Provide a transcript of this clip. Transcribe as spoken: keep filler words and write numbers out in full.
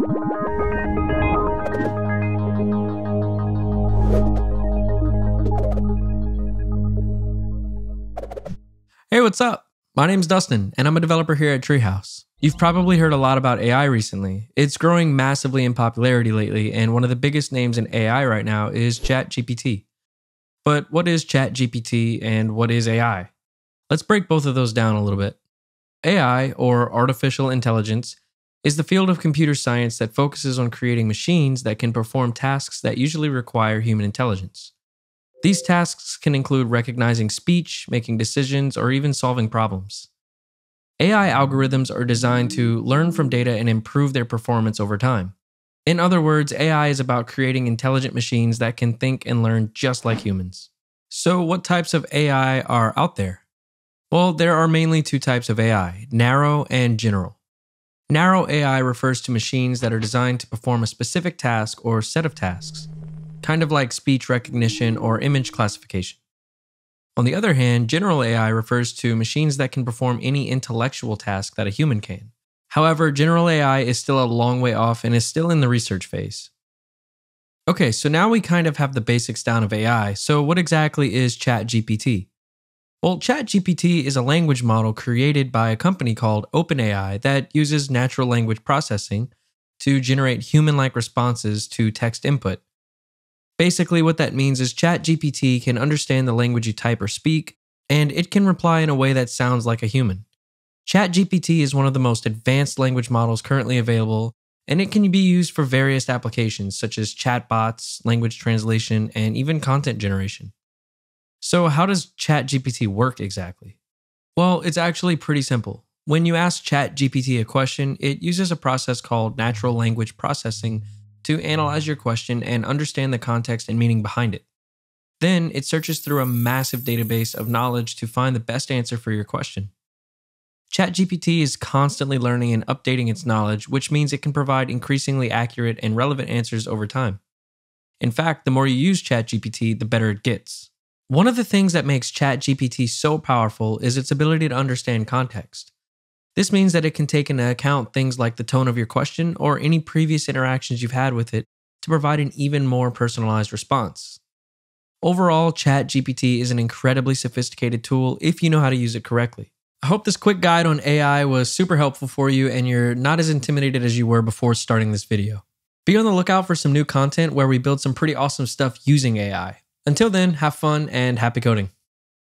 Hey, what's up? My name's Dustin, and I'm a developer here at Treehouse. You've probably heard a lot about A I recently. It's growing massively in popularity lately, and one of the biggest names in A I right now is ChatGPT. But what is ChatGPT and what is A I? Let's break both of those down a little bit. A I, or artificial intelligence, is the field of computer science that focuses on creating machines that can perform tasks that usually require human intelligence. These tasks can include recognizing speech, making decisions, or even solving problems. A I algorithms are designed to learn from data and improve their performance over time. In other words, A I is about creating intelligent machines that can think and learn just like humans. So what types of A I are out there? Well, there are mainly two types of A I, narrow and general. Narrow A I refers to machines that are designed to perform a specific task or set of tasks, kind of like speech recognition or image classification. On the other hand, general A I refers to machines that can perform any intellectual task that a human can. However, general A I is still a long way off and is still in the research phase. Okay, so now we kind of have the basics down of A I, so what exactly is ChatGPT? Well, ChatGPT is a language model created by a company called OpenAI that uses natural language processing to generate human-like responses to text input. Basically, what that means is ChatGPT can understand the language you type or speak, and it can reply in a way that sounds like a human. ChatGPT is one of the most advanced language models currently available, and it can be used for various applications such as chatbots, language translation, and even content generation. So how does ChatGPT work exactly? Well, it's actually pretty simple. When you ask ChatGPT a question, it uses a process called natural language processing to analyze your question and understand the context and meaning behind it. Then it searches through a massive database of knowledge to find the best answer for your question. ChatGPT is constantly learning and updating its knowledge, which means it can provide increasingly accurate and relevant answers over time. In fact, the more you use ChatGPT, the better it gets. One of the things that makes ChatGPT so powerful is its ability to understand context. This means that it can take into account things like the tone of your question or any previous interactions you've had with it to provide an even more personalized response. Overall, ChatGPT is an incredibly sophisticated tool if you know how to use it correctly. I hope this quick guide on A I was super helpful for you and you're not as intimidated as you were before starting this video. Be on the lookout for some new content where we build some pretty awesome stuff using A I. Until then, have fun and happy coding.